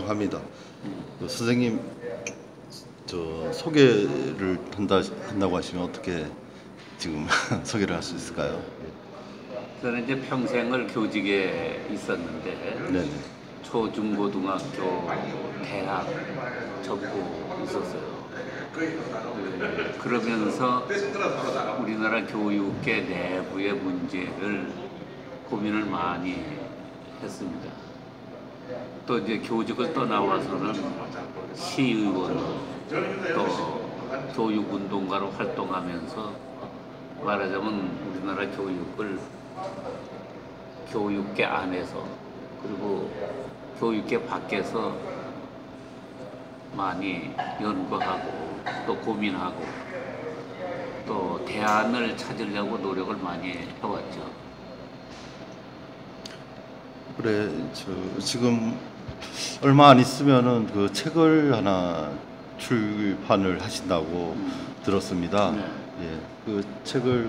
죄송합니다. 선생님 소개를 한다고 하시면 어떻게 지금 소개를 할 수 있을까요? 저는 이제 평생을 교직에 있었는데 네네. 초중고등학교, 대학 접고 있었어요. 그러면서 우리나라 교육계 내부의 문제를 고민을 많이 했습니다. 또 이제 교직을 떠나와서는 시의원, 또 교육운동가로 활동하면서 말하자면 우리나라 교육을 교육계 안에서 그리고 교육계 밖에서 많이 연구하고 또 고민하고 또 대안을 찾으려고 노력을 많이 해왔죠. 그래, 지금 얼마 안 있으면은 그 책을 하나 출판을 하신다고 들었습니다. 네. 예, 그 책을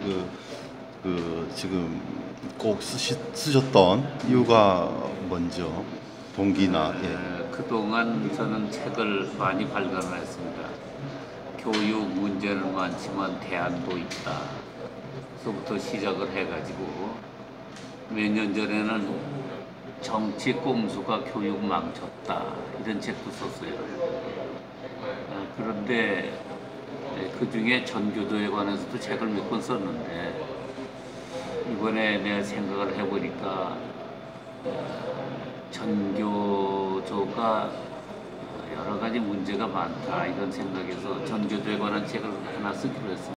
지금 꼭 쓰셨던 이유가 뭔죠? 동기나 예. 그동안 저는 책을 많이 발간을 했습니다. 교육 문제는 많지만 대안도 있다. 그래서부터 시작을 해가지고 몇 년 전에는 정치 꼼수가 교육 망쳤다 이런 책도 썼어요. 그런데 그 중에 전교조에 관해서도 책을 몇 권 썼는데 이번에 내가 생각을 해보니까 전교조가 여러 가지 문제가 많다 이런 생각에서 전교조에 관한 책을 하나 쓰기로 했습니다.